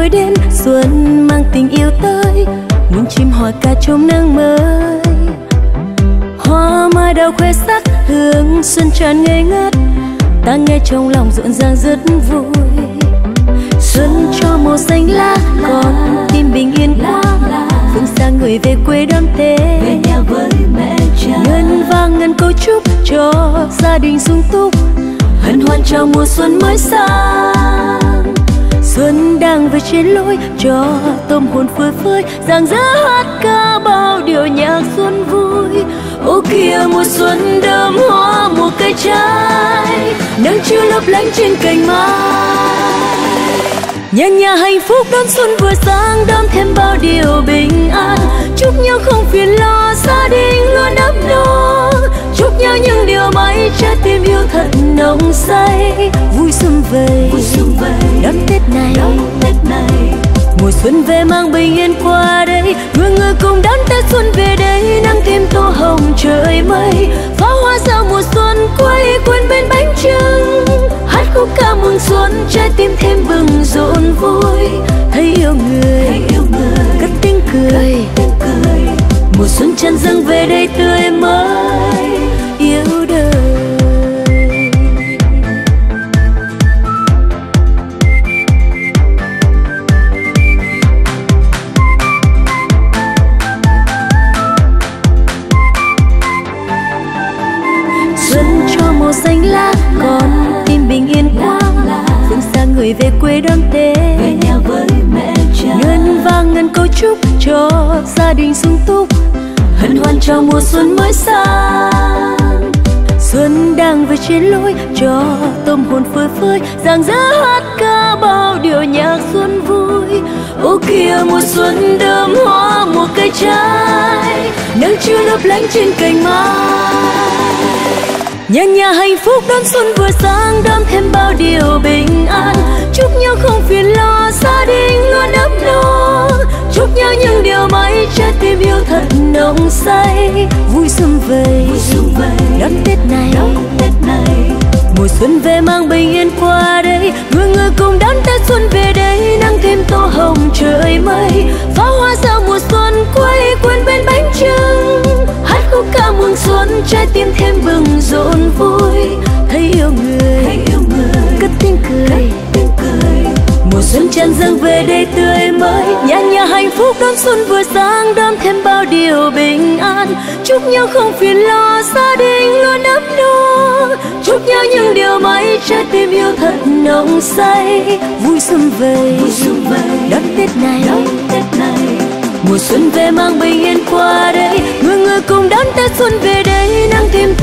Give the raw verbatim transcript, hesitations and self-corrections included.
vui đến, xuân mang tình yêu tới, muôn chim hòa ca trong nắng mới. Hoa mai đào khoe sắc, hương xuân tràn ngây ngất, ta nghe trong lòng rộn ràng rất vui. Xuân cho màu xanh lá, con tim bình yên quá, phương xa người về quê đón Tết. Về nhà với mẹ cha, ngân vang ngân câu chúc cho gia đình sung túc, hân hoan chào mùa xuân mới sang. Xuân đang về trên lối cho tâm hồn phơi phới, rạng rỡ hát ca bao điều nhạc xuân vui. Ô kìa mùa xuân đơm hoa mùa cây trái, nắng chiều lấp lánh trên cành mai. Nhà nhà hạnh phúc đón xuân vừa sang, đón thêm bao điều bình an, chúc nhau không phiền lo, gia đình luôn ấm no, chúc nhau những điều may, trái tim yêu thật nồng say. Vui xuân về, vui xuân về, đón Tết này, đón Tết này. Mùa xuân về mang bình yên qua đây, người người cùng đón Tết xuân về đây, nắng thêm tô hồng trời mây, pháo hoa rao mùa xuân quay quần bên bánh trưng, hát khúc ca mừng xuân, trái tim thêm bừng rộn vui. Thấy yêu người, thấy yêu người, cất tiếng cười, cất tiếng cười. Mùa xuân tràn dâng về đây tươi mới yêu đời. Xuân cho màu xanh lá, con tim bình yên quá, phương xa người về quê đón Tết. Về nhà với mẹ cha, ngân vang ngân câu chúc cho gia đình sung túc, hân hoan chào mùa xuân mới sang. Xuân đang về trên lối cho tâm hồn phơi phới, rạng rỡ hát ca bao điều nhạc xuân vui. Ô kìa mùa xuân đơm hoa mùa cây trái, nắng chiều lấp lánh trên cành mai. Nhà nhà hạnh phúc đón xuân vừa sang, đón thêm bao điều bình an, chúc nhau không phiền lo, gia đình luôn ấm no, chúc nhau những điều may, trái tim yêu thật nồng say. Vui xuân về, vui xuân về, đón Tết này, đón Tết này. Mùa xuân về mang bình yên qua đây, người người cùng đón Tết xuân về đây, nắng thêm tô hồng trời mây, pháo hoa rao mùa xuân quay quần bên bánh trưng, hát khúc ca mừng xuân, trái tim thêm bừng rộn vui. Thấy yêu người, thấy yêu người, cất tiếng cười, cất tiếng cười. Mùa xuân tràn dâng về đây tươi mới, nhà nhà hạnh phúc đón xuân vừa sang, đón thêm bao điều bình an, chúc nhau không phiền lo, gia đình luôn ấm no, chúc nhau những điều may, trái tim yêu thật nồng say. Vui xuân về, vui xuân về, đón Tết này, đón Tết này. Mùa xuân về mang bình yên qua đây, người người cùng đón Tết xuân về đây, nắng thêm